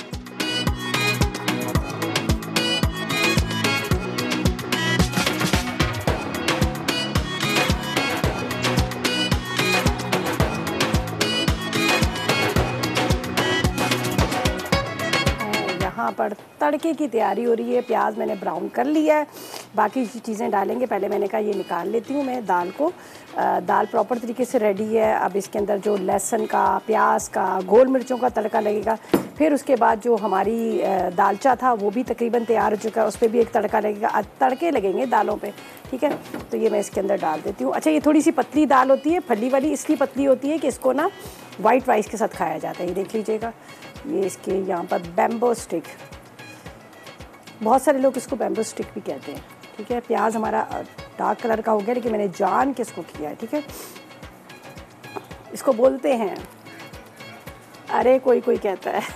यहाँ पर तड़के की तैयारी हो रही है, प्याज मैंने ब्राउन कर लिया है, बाकी चीज़ें डालेंगे। पहले मैंने कहा ये निकाल लेती हूँ मैं दाल को। दाल प्रॉपर तरीके से रेडी है। अब इसके अंदर जो लहसुन का, प्याज का, गोल मिर्चों का तड़का लगेगा। फिर उसके बाद जो हमारी दालचा था वो भी तकरीबन तैयार हो चुका है, उस पर भी एक तड़का लगेगा। तड़के लगेंगे दालों पे, ठीक है। तो ये मैं इसके अंदर डाल देती हूँ। अच्छा ये थोड़ी सी पतली दाल होती है, फली वाली, इसलिए पतली होती है कि इसको ना वाइट राइस के साथ खाया जाता है। ये देख लीजिएगा, ये इसके यहाँ पर बैम्बो स्टिक, बहुत सारे लोग इसको बैम्बो स्टिक भी कहते हैं, ठीक है। प्याज हमारा डार्क कलर का हो गया, लेकिन मैंने जान के इसको किया है, ठीक है। इसको बोलते हैं, अरे कोई कोई कहता है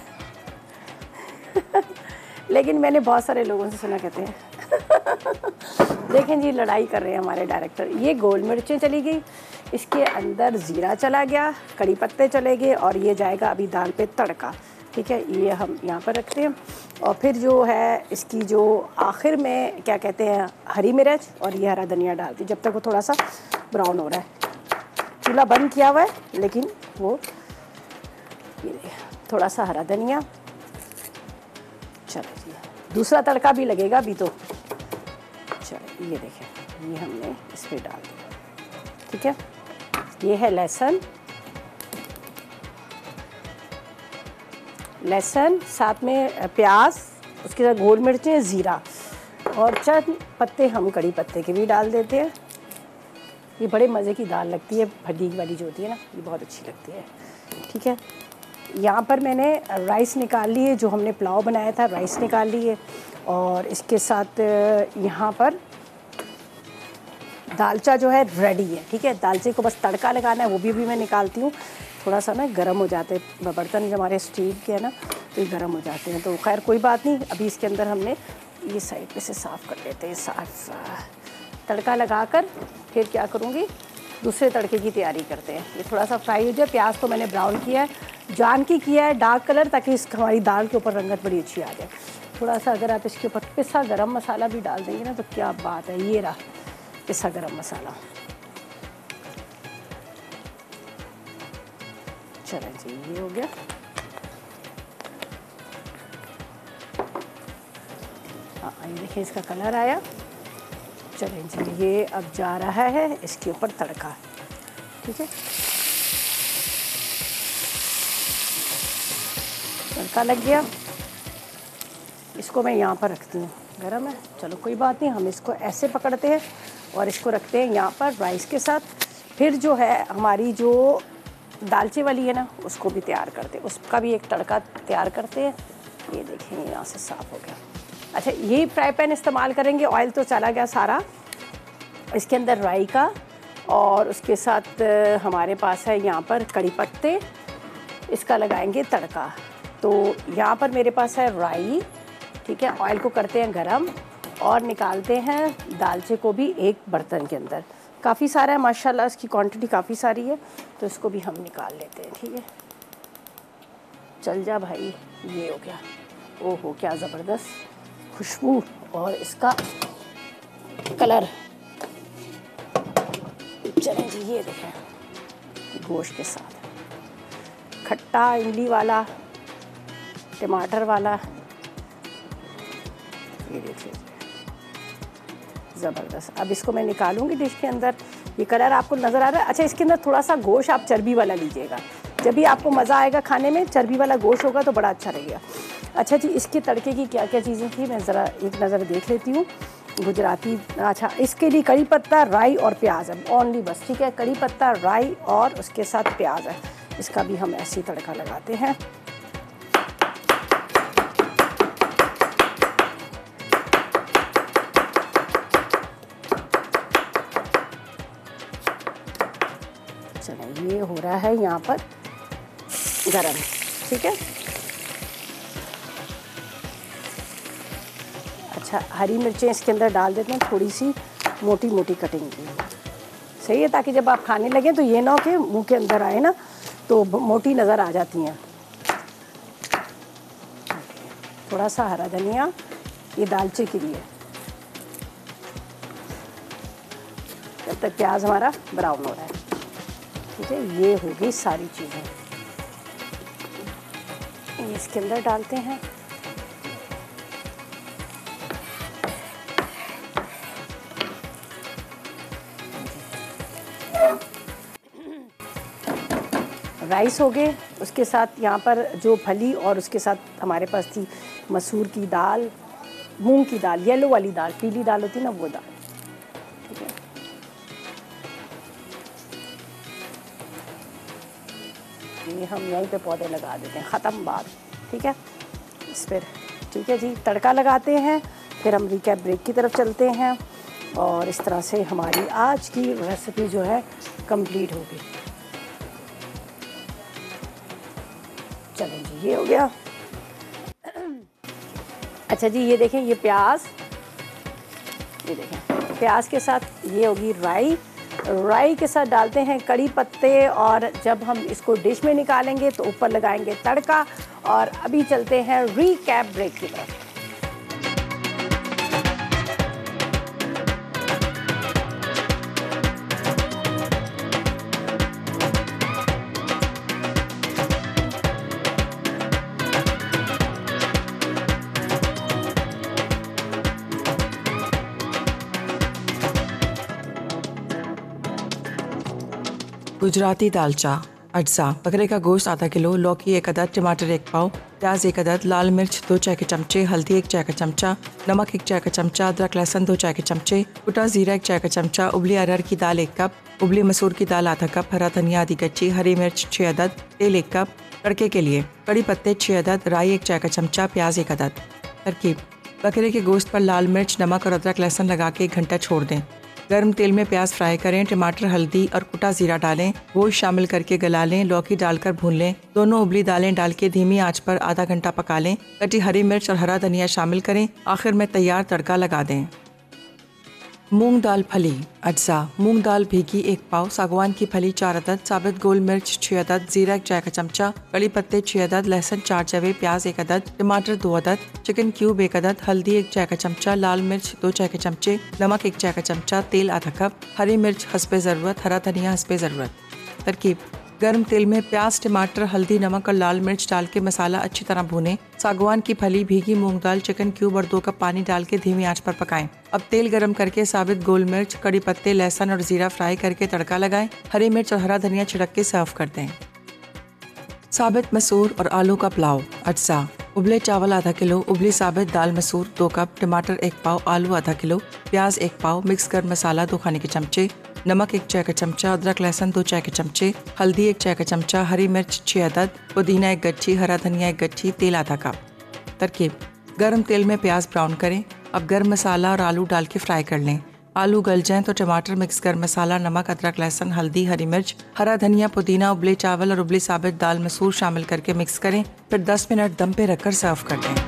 लेकिन मैंने बहुत सारे लोगों से सुना कहते हैं देखें जी लड़ाई कर रहे हैं हमारे डायरेक्टर। ये गोल मिर्चें चली गई, इसके अंदर ज़ीरा चला गया, कड़ी पत्ते चले गए और ये जाएगा अभी दाल पे तड़का, ठीक है। ये हम यहाँ पर रखते हैं। और फिर जो है इसकी जो आखिर में क्या कहते हैं हरी मिर्च और ये हरा धनिया डालती जब तक वो थोड़ा सा ब्राउन हो रहा है। चूल्हा बंद किया हुआ है, लेकिन वो ये थोड़ा सा हरा धनिया, चलो जी दूसरा तड़का भी लगेगा अभी तो। चलो ये देखें, ये हमने इस पर डाल दिया, ठीक है। ये है लहसुन, साथ में प्याज, उसके साथ गोल मिर्चें, ज़ीरा और चंद पत्ते हम कड़ी पत्ते के भी डाल देते हैं। ये बड़े मज़े की दाल लगती है, भड्डी वाली जो होती है ना, ये बहुत अच्छी लगती है, ठीक है। यहाँ पर मैंने राइस निकाल लिए, जो हमने पुलाव बनाया था राइस निकाल लिए। और इसके साथ यहाँ पर दालचा जो है रेडी है, ठीक है। दालचे को बस तड़का लगाना है, वो भी मैं निकालती हूँ। थोड़ा सा ना गर्म हो जाते हैं बर्तन, जो हमारे स्टील के है ना तो ये गर्म हो जाते हैं, तो खैर कोई बात नहीं। अभी इसके अंदर हमने ये साइड पे से साफ़ कर लेते हैं, साफ़ तड़का लगाकर फिर क्या करूँगी, दूसरे तड़के की तैयारी करते हैं। ये थोड़ा सा फ्राई हो जाए। प्याज तो मैंने ब्राउन किया है, जान की किया है डार्क कलर, ताकि इस हमारी दाल के ऊपर रंगत बड़ी अच्छी आ जाए। थोड़ा सा अगर आप इसके ऊपर पिसा गरम मसाला भी डाल देंगे ना तो क्या बात है। ये रहा पिसा गरम मसाला। चलें जी, ये हो गया। हाँ, ये देखिए इसका कलर आया। चलें जी, ये अब जा रहा है इसके ऊपर तड़का। ठीक है, तड़का लग गया। इसको मैं यहाँ पर रखती हूँ, गरम है। चलो कोई बात नहीं, हम इसको ऐसे पकड़ते हैं और इसको रखते हैं यहाँ पर राइस के साथ। फिर जो है हमारी जो दालचे वाली है ना, उसको भी तैयार करते हैं, उसका भी एक तड़का तैयार करते हैं। ये देखें यहाँ से साफ़ हो गया। अच्छा, यही फ्राई पैन इस्तेमाल करेंगे। ऑयल तो चला गया सारा। इसके अंदर राई का और उसके साथ हमारे पास है यहाँ पर कड़ी पत्ते, इसका लगाएंगे तड़का। तो यहाँ पर मेरे पास है राई। ठीक है, ऑयल को करते हैं गरम और निकालते हैं दालचे को भी एक बर्तन के अंदर। काफ़ी सारा है माशाल्लाह, इसकी क्वांटिटी काफ़ी सारी है, तो इसको भी हम निकाल लेते हैं। ठीक है, चल जा भाई। ये हो गया। ओहो, क्या ज़बरदस्त खुशबू और इसका कलर। चलें जी, ये देखें गोश्त के साथ, खट्टा इमली वाला, टमाटर वाला। ये देखिए ज़बरदस्त। अब इसको मैं निकालूंगी डिश के अंदर। ये कलर आपको नज़र आ रहा है। अच्छा, इसके अंदर थोड़ा सा गोश्त आप चर्बी वाला लीजिएगा, जब भी आपको मज़ा आएगा खाने में। चर्बी वाला गोश्त होगा तो बड़ा अच्छा लगेगा। अच्छा जी, इसके तड़के की क्या क्या चीज़ें थी मैं ज़रा एक नज़र देख लेती हूँ। गुजराती, अच्छा, इसके लिए कड़ी पत्ता, राई और प्याज है ओनली, बस। ठीक है, कड़ी पत्ता, राई और उसके साथ प्याज है। इसका भी हम ऐसे ही तड़का लगाते हैं। चलिए, ये हो रहा है यहाँ पर गरम। ठीक है, अच्छा, हरी मिर्चें इसके अंदर डाल देते हैं, थोड़ी सी मोटी मोटी कटिंग की। सही है, ताकि जब आप खाने लगें तो ये ना हो कि मुंह के अंदर आए ना तो मोटी नज़र आ जाती हैं। थोड़ा सा हरा धनिया, ये दालचे के लिए। जब तक प्याज हमारा ब्राउन हो रहा है। ठीक है, ये हो गई सारी चीज़ें, ये इसके अंदर डालते हैं। राइस हो गए, उसके साथ यहाँ पर जो फली और उसके साथ हमारे पास थी मसूर की दाल, मूंग की दाल, येलो वाली दाल, पीली दाल होती ना, वो दाल। ठीक है, ये हम यहीं पे पौधे लगा देते हैं, ख़त्म बात। ठीक है, इस पर ठीक है जी, तड़का लगाते हैं। फिर हम रिकैप ब्रेक की तरफ चलते हैं और इस तरह से हमारी आज की रेसिपी जो है कंप्लीट होगी। चलें जी, ये हो गया। अच्छा जी, ये देखें, ये प्याज, ये देखें प्याज के साथ ये होगी राई। राई के साथ डालते हैं कड़ी पत्ते और जब हम इसको डिश में निकालेंगे तो ऊपर लगाएंगे तड़का। और अभी चलते हैं रिकैप ब्रेक की तरफ। गुजराती दालचा अज्जा, बकरे का गोश्त आधा किलो, लौकी 1 अदद, टमाटर 1 पाव, प्याज 1 अदद, लाल मिर्च 2 चाय के चमचे, हल्दी 1 चाय का चमचा, नमक 1 चाय का चमचा, अदरक लहसुन 2 चाय के चमचे, कुटा जीरा 1 चाय का चमचा, उबली अरहर की दाल 1 कप, उबली मसूर की दाल आधा कप, हरा धनिया आधी कच्ची, हरी मिर्च 6 अदद, तेल 1 कप। तड़के के लिए कड़ी पत्ते 6 अदद, राई 1 चाय का चमचा, प्याज 1 अदद। तरकीब: बकरे के गोश्त पर लाल मिर्च, नमक और अदरक लहसुन लगा के 1 घंटा छोड़ दें। गर्म तेल में प्याज फ्राई करें, टमाटर, हल्दी और कुटा जीरा डालें, गोश्त शामिल करके गला लें, लौकी डालकर भून लें। दोनों उबली दालें डाल के धीमी आंच पर आधा घंटा पका लें। कटी हरी मिर्च और हरा धनिया शामिल करें। आखिर में तैयार तड़का लगा दें। मूंग दाल फली अज्जा। मूंग दाल भीगी 1 पाव, सागवान की फली 4 अदद, साबित गोल मिर्च 6 अदद, जीरा 1 चाय का चमचा, कड़ी पत्ते 6 अदद, लहसुन 4 जवे, प्याज 1 अदद, टमाटर 2 अदद, चिकन क्यूब 1 अदद, हल्दी 1 चाय का चमचा, लाल मिर्च 2 चाय के चमचे, नमक 1 चाय का चमचा, तेल आधा कप, हरी मिर्च हस्बे ज़रूरत, हरा धनिया हस्बे ज़रूरत। तरकीब: गर्म तेल में प्याज, टमाटर, हल्दी, नमक और लाल मिर्च डाल के मसाला अच्छी तरह भूनें। सागवान की फली, भीगी मूंग दाल, चिकन क्यूब और 2 कप पानी डाल के धीमी आंच पर पकाएं। अब तेल गरम करके साबित गोल मिर्च, कड़ी पत्ते, लहसुन और जीरा फ्राई करके तड़का लगाएं। हरी मिर्च और हरा धनिया छिड़क के सर्व कर दें। साबित मसूर और आलू का पुलाव अज्जा। उबले चावल आधा किलो, उबली साबित दाल मसूर 2 कप, टमाटर 1 पाव, आलू आधा किलो, प्याज 1 पाव, मिक्स कर मसाला 2 खाने के चमचे, नमक 1 चाय का चमचा, अदरक लहसुन 2 चाय के चमचे, हल्दी 1 चाय का चमचा, हरी मिर्च 6 अदद, पुदीना 1 गट्ठी, हरा धनिया 1 गट्ठी, तेल आधा कप। तरकीब: गर्म तेल में प्याज ब्राउन करें। अब गर्म मसाला और आलू डाल के फ्राई कर लें। आलू गल जाएं तो टमाटर, मिक्स कर मसाला, नमक, अदरक लहसुन, हल्दी, हरी मिर्च, हरा धनिया, पुदीना, उबले चावल और उबली साबित दाल मसूर शामिल करके मिक्स करें। फिर 10 मिनट दम पे रखकर सर्व कर दें।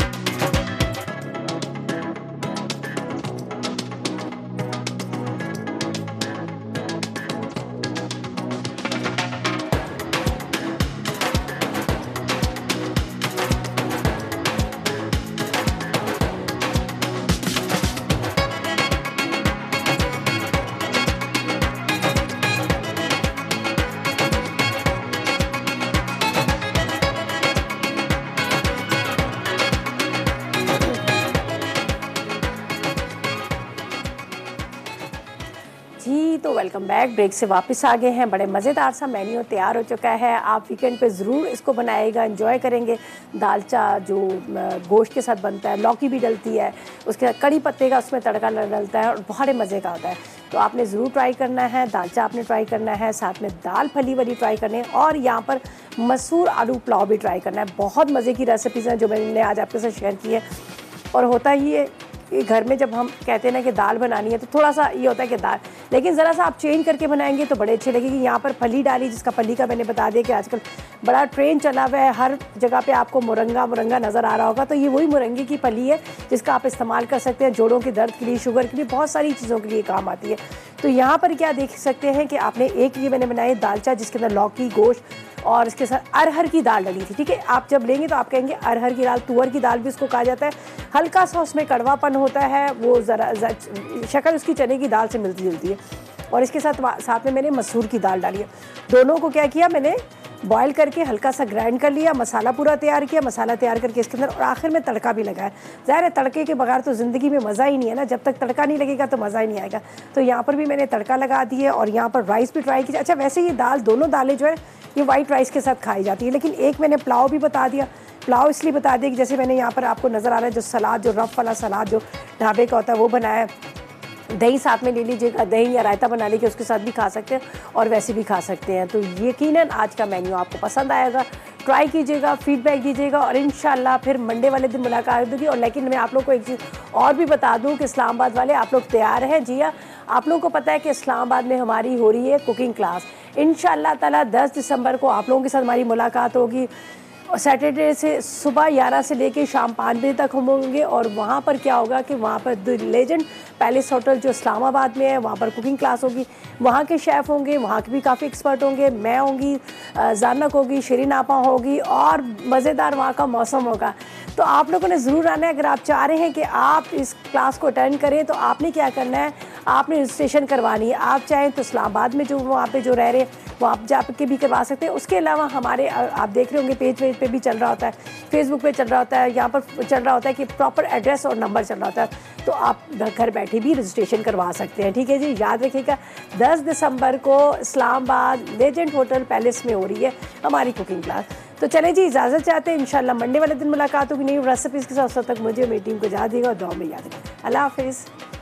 जी तो वेलकम बैक। ब्रेक से वापस आ गए हैं। बड़े मज़ेदार सा मेन्यू तैयार हो चुका है। आप वीकेंड पे ज़रूर इसको बनाएगा, एंजॉय करेंगे। दालचा जो गोश्त के साथ बनता है, लौकी भी डलती है, उसके साथ कड़ी पत्ते का उसमें तड़का डलता है और बहुत मज़े का होता है। तो आपने ज़रूर ट्राई करना है। दालचा आपने ट्राई करना है, साथ में दाल फली वाली ट्राई करनी है और यहाँ पर मसूर आलू पुलाव भी ट्राई करना है। बहुत मज़े की रेसिपीज़ हैं जो मैंने आज आपके साथ शेयर की है। और होता ही है कि घर में जब हम कहते हैं ना कि दाल बनानी है तो थोड़ा सा ये होता है कि दाल, लेकिन ज़रा सा आप चेंज करके बनाएंगे तो बड़े अच्छे लगेगी। यहाँ पर फली डाली, जिसका फली का मैंने बता दिया कि आजकल बड़ा ट्रेंड चला हुआ है, हर जगह पे आपको मुरंगा नज़र आ रहा होगा। तो ये वही मुरंगे की फली है जिसका आप इस्तेमाल कर सकते हैं जोड़ों के दर्द के लिए, शुगर के लिए, बहुत सारी चीज़ों के लिए काम आती है। तो यहाँ पर क्या देख सकते हैं कि आपने एक ये मैंने बनाई दालचा जिसके अंदर लौकी, गोश्त और इसके साथ अरहर की दाल डली थी। ठीक है, आप जब लेंगे तो आप कहेंगे अरहर की दाल, तुअर की दाल भी उसको कहा जाता है। हल्का सा उसमें कड़वापन होता है, वो ज़रा शक्ल उसकी चने की दाल से मिलती जुलती है। और इसके साथ में मैंने मसूर की दाल डाली है। दोनों को क्या किया, मैंने बॉयल करके हल्का सा ग्राइंड कर लिया, मसाला पूरा तैयार किया, मसाला तैयार करके इसके अंदर और आखिर में तड़का भी लगाया। ज़ाहिर है तड़के के बगैर तो ज़िंदगी में मज़ा ही नहीं है ना, जब तक तड़का नहीं लगेगा तो मज़ा ही नहीं आएगा। तो यहाँ पर भी मैंने तड़का लगा दिए और यहाँ पर राइस भी ट्राई किया। अच्छा वैसे ये दाल, दोनों दालें जो है ये वाइट राइस के साथ खाई जाती है, लेकिन एक मैंने पुलाव भी बता दिया। पुलाव इसलिए बता दिया कि जैसे मैंने यहाँ पर आपको नज़र आ रहा है जो सलाद, जो रफ़ वाला सलाद जो ढाबे का होता है वो बनाया है। दही साथ में ले लीजिएगा, दही या रायता बना लीजिए, उसके साथ भी खा सकते हैं और वैसे भी खा सकते हैं। तो यकीनन आज का मेन्यू आपको पसंद आएगा, ट्राई कीजिएगा, फीडबैक दीजिएगा और इंशाल्लाह फिर मंडे वाले दिन मुलाकात होगी। और लेकिन मैं आप लोग को एक चीज़ और भी बता दूं कि इस्लामाबाद वाले आप लोग तैयार हैं? जी हाँ, आप लोगों को पता है कि इस्लामाबाद में हमारी हो रही है कुकिंग क्लास। इंशाल्लाह ताला 10 दिसंबर को आप लोगों के साथ हमारी मुलाकात होगी। सैटरडे से सुबह 11 से लेके शाम 5 बजे तक हम होंगे और वहाँ पर क्या होगा कि वहाँ पर द लेजेंड पैलेस होटल जो इस्लामाबाद में है वहाँ पर कुकिंग क्लास होगी। वहाँ के शेफ़ होंगे, वहाँ के भी काफ़ी एक्सपर्ट होंगे, मैं होंगी, जानक होगी, शरीन आपा होगी और मज़ेदार वहाँ का मौसम होगा। तो आप लोगों ने ज़रूर आना है। अगर आप चाह रहे हैं कि आप इस क्लास को अटेंड करें तो आपने क्या करना है, आपने रजिस्ट्रेशन करवानी है। आप चाहें तो इस्लामाबाद में जो वहाँ पे जो रह रहे हैं वो आप जाके भी करवा सकते हैं। उसके अलावा हमारे आप देख रहे होंगे पेज पे भी चल रहा होता है, फेसबुक पे चल रहा होता है, यहाँ पर चल रहा होता है कि प्रॉपर एड्रेस और नंबर चल रहा होता है, तो आप घर बैठे भी रजिस्ट्रेशन करवा सकते हैं। ठीक है जी, याद रखिएगा 10 दिसंबर को इस्लामाबाद लेजेंड होटल पैलेस में हो रही है हमारी कुकिंग क्लास। तो चलें जी, इजाज़त चाहते हैं। इंशाल्लाह मंडे वाले दिन मुलाकात होगी नई रेसिपीज़ के साथ। तब तक मुझे मेरी टीम को इजाज़त देगा और दुआ में याद रखें। अल्लाह हाफिज़।